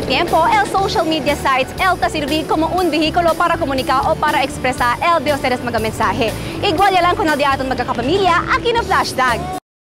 tiempo, el social media sites el ta servir como un vehículo para comunicar o para expresar el de ustedes mga mensaje. Igual ya lang kung di aton magkakapamilya, akin na flashdag.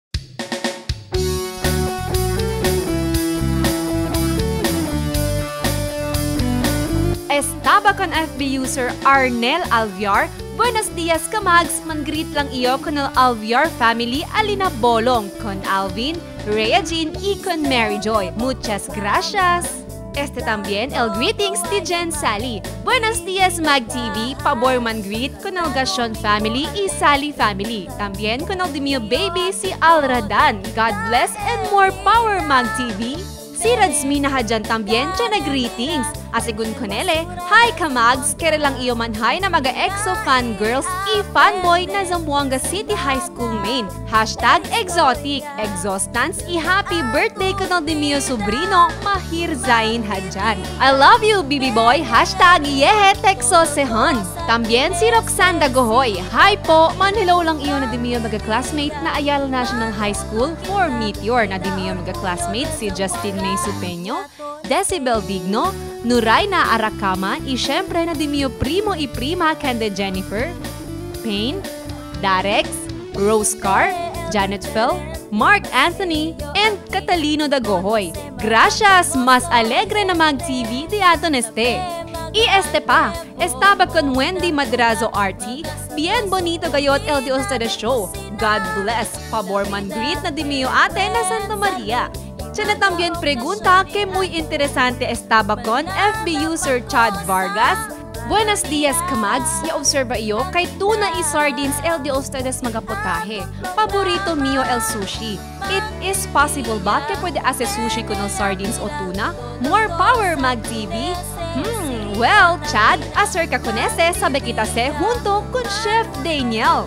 Estaba con FB user Arnel Alviar. Buenos días, kamags. Man-greet lang iyo con el Alviar family Alina Bolong, con Alvin, Rhea Jean y con Mary Joy. Muchas gracias. Este también el greetings de Jen Sally. Buenos días, Mag TV. Pabor man-greet con el Gashon family y Sally family. También con el de mi baby si Alradan. God bless and more power, Mag TV. Si Radsmina Hadjan también siya greetings. Asigun konele, hi kamags, kere lang iyo manhay na mga-EXO fangirls y fanboy na Zamboanga City High School main. Hashtag exotic, exhaustance y happy birthday ko ng Demio sobrino, Mahir Zain Hadjan. I love you, baby boy. Hashtag yehe Texo Sehon. Tambien si Roxanne Dagohoy. Hi po, man-hello lang iyo na Demio mga-classmate na Ayala National High School for Meteor na Demio mga-classmate si Justin May Supeño, Decibel Digno, Nuraina Aracama y syempre na di mio primo y prima kende Jennifer, Payne, Darex, Rose Carr, Janet Phil, Mark Anthony, and Catalino Dagohoy. Gracias, mas alegre na mag-TV di aton este. Y este pa, estaba con Wendy Madrazo RT, bien bonito gayot el Dios de show. God bless, pabor man greet na di mio ate na Santa Maria. Siya también pregunta que muy interesante estaba con FB user Chad Vargas. Buenos días, kamags. Ya-observa iyo kay tuna y sardines el de ustedes magapotahe. Paborito mio el sushi. It is possible ba que pwede hacer sushi con el sardines o tuna? More power, Mag TV! Well, Chad, acer ka con ese, sabi kita se junto con Chef Daniel.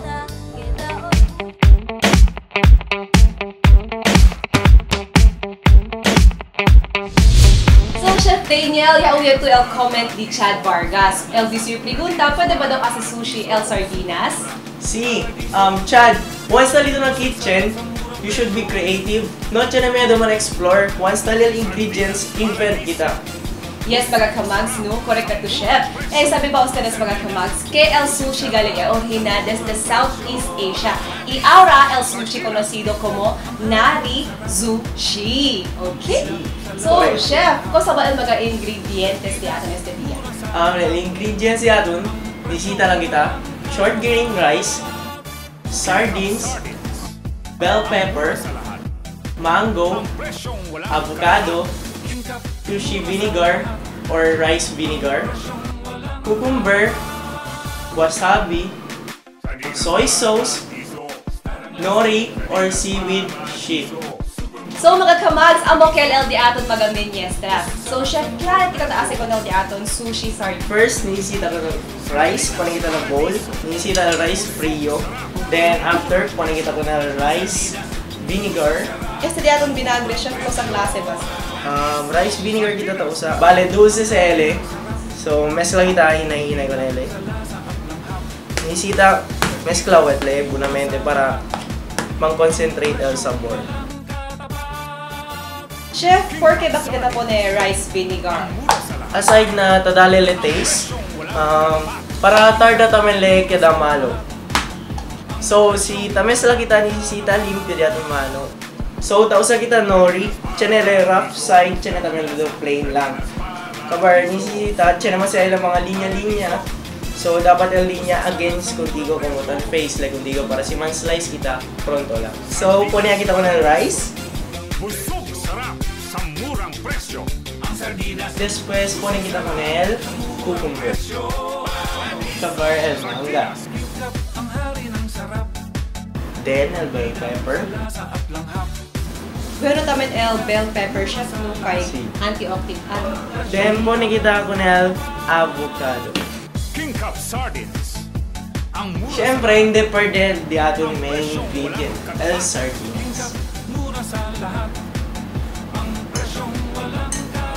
Chef Daniel, yauwi to el comment di Chad Vargas. El dice pregunta, pwede ba daw kasi sushi el sardinas? Si, Chad, once na dito ng kitchen, you should be creative. No, siya na may naman explore. Once na little ingredients, invent kita. Yes, mga kamags, no? Correct na to, Chef. Eh, sabi ba ustedes, mga kamags, que el sushi galing origina desde Southeast Asia. Y ahora el sushi conocido como Nari-Zushi. Okay? So, Chef, cosa ba ang mga ingredientes di atin este dia? El ingredients di atin, bisita lang kita, short grain rice, sardines, bell pepper, mango, avocado, sushi vinegar or rice vinegar, cucumber, wasabi, soy sauce, nori or seaweed sheet. So mga kamags, amo kel el di aton magamin yestra. So Chef, kaya kita taas ko el di aton sushi sardines. First, niisita ka ng rice, kunin kita ng bowl, niisita ng rice frio. Then after, kunin kita ko ng rice vinegar. Este di aton binagre, Chef, ko sa klase ba? Rice vinegar kita ta usa. Bale, dulce sa ele. So, mezcla kita, hinay-hinay ko na ele. Nisita, mezcla wet le, bunamente para mang-concentrate el sabor. Chef, por qué ba kita po na rice vinegar? Aside na tadale le taste, para tarda tamen le queda malo. So, si tamesla kita nisita limpio di ating mano. So, tausa kita nori, chenere rough side, chenere tamen little plain lang. Kabar nisita, chenere masaya ilang mga linya-linya. So, dapat yung linya against contigo kumutan face like contigo para si man slice kita, pronto lang. So, punya kita ko ng rice. Busog sarap sa murang presyo. Ang sardinas. Después, punya kita ko ng cucumber. Kabar el manga. Then, el bell pepper. Pero tamen el bell pepper, Chef, no kay antioxidant. Then, punya kita ko ng avocado. King Cup Sardines. Ang mura. Siyempre, hindi pwede di ating main ingredient, el sardines. Mura sa lahat. Ang presyong walang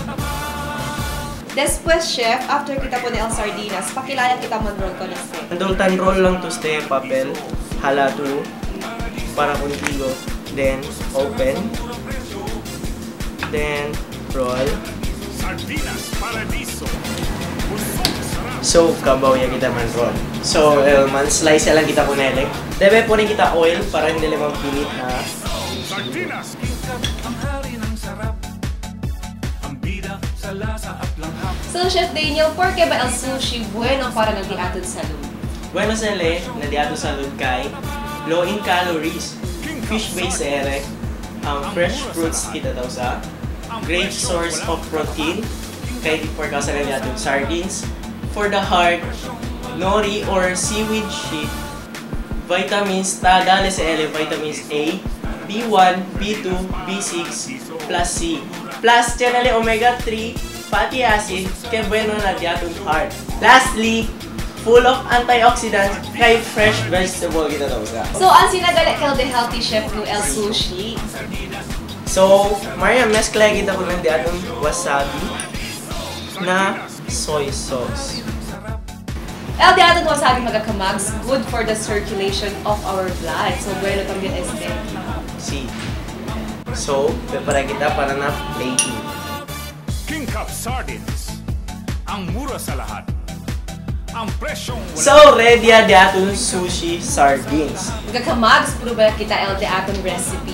Después, Chef, after kita po na el sardinas, pakilala kita man roll ko na steak. Adultan roll lang to stay papel, halato, para contigo. Then, open. Then, roll. Sardinas Paradiso. Busog sarap. So, kabaw ya kita man ron. So, man slice lang kita kunele. Debe po rin kita oil para hindi limang pinit ha. Sardinas. Ang hari ng sarap. Ang bida sa lasa at langhap. So, Chef Daniel, por qué ba el sushi bueno para nag-iatod sa salud? Bueno sele, na diato sa lud kay low in calories, fish-based ere, fresh fruits kita daw sa, great source of protein, kay di for kausa na diato sardines, for the heart, nori or seaweed sheet, vitamins, dali sa ere, vitamins A, B1, B2, B6, plus C, plus channel omega-3, fatty acid, kay bueno na diato heart. Lastly, full of antioxidants, kay fresh vegetable kita daw sa. So, ang sinagali kay the healthy chef no el sushi. So, Maria, mezcla kita ko ng diatong wasabi na soy sauce. El de aton wasabi mga kamags, good for the circulation of our blood. So, bueno también este. See. So, prepara kita para na plating. King Cup Sardines. Ang mura sa lahat. Ang presyong wala. So, ready na diatong sushi sardines. Mga kamags, puro ba kita el de aton recipe?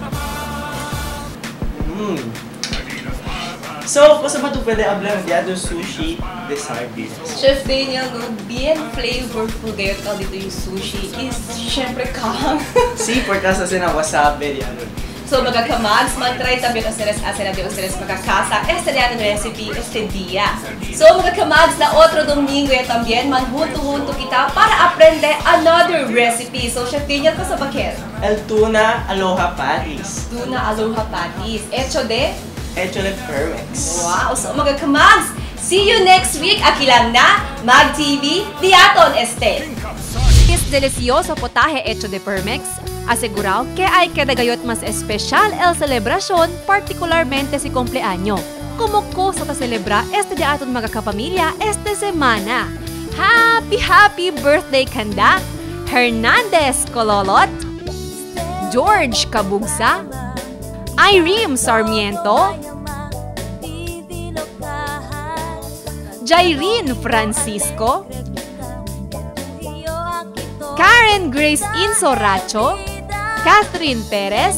So, kung sa ba ito pwede ablang diatong sushi de sardines? Chef Daniel, no, bien flavorful gayot ka dito yung sushi is syempre kang. See, por kasi na wasabi diyan. So, mga kamags, mag-try también ustedes hacer de ustedes makakasa este día ng recipe este día. So, mga kamags, na otro domingo ya también, manhunto-hunto kita para aprender another recipe. So, Chef Daniel, ko sa bakit? El tuna aloha patties. Tuna aloha patties. Hecho de? Hecho de Permex. Wow! So, mga kamags, see you next week. Aquí lang na, Mag TV, Diaton Este. Es delicioso potaje hecho de Permex. Asegurado que hay que dagayot mas especial el celebración, particularmente si cumpleaños. Como cosa ta celebra este día aton mga kapamilya esta semana. Happy birthday kanda! Hernandez Cololot, George Kabugsa, Irene Sarmiento, Jairine Francisco, Karen Grace Insoracho, Catherine Perez,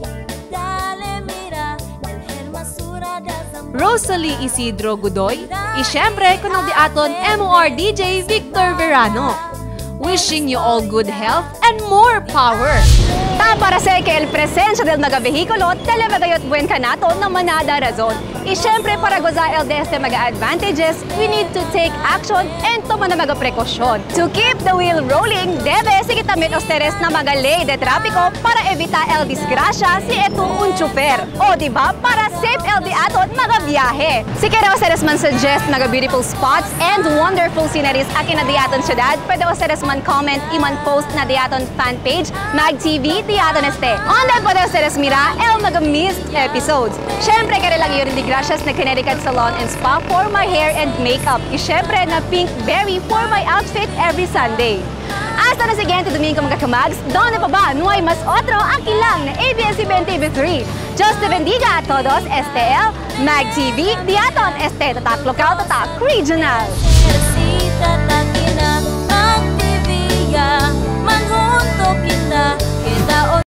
Rosalie Isidro Gudoy, y syempre con el aton MOR DJ Victor Verano. Wishing you all good health and more power! Para sa que el presensya del mga vehikulo, talabagayot buen kanato na manada razon. Y syempre para gozar el de este mga advantages, we need to take action and toma na mga prekosyon. To keep the wheel rolling, debe sige tamit ustedes na mga ley de trapiko para evita el disgrasya si eto un chofer. O diba, para safe el di aton mga biyahe. Si kaya ustedes man suggest mga beautiful spots and wonderful sceneries akin na di aton syudad, pwede ustedes man comment iman post na di aton fan page, Mag TV, Diaton Este. Online pwede ustedes mira el mga missed episodes. Syempre kaya lang yun di gracias na Connecticut Salon and Spa for my hair and makeup. Y syempre na Pink Berry for my outfit every Sunday. Hasta na siguiente domingo mga kamags, donde pa ba? No hay más otro, aquí lang na ABS-CBN TV3. Dios te bendiga a todos, STL, Mag TV, Diaton Este, tatak lokal, tatak regional. Manhuntok